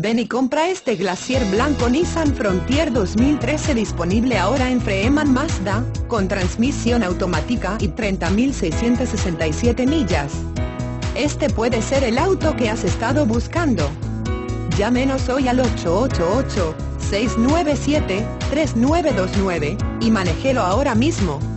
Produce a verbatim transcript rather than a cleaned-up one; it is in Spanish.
Ven y compra este Glacier blanco Nissan Frontier dos mil trece disponible ahora en Freeman Mazda, con transmisión automática y treinta mil seiscientas sesenta y siete millas. Este puede ser el auto que has estado buscando. Llámenos hoy al ocho ocho ocho, seis nueve siete, tres nueve dos nueve, y manéjelo ahora mismo.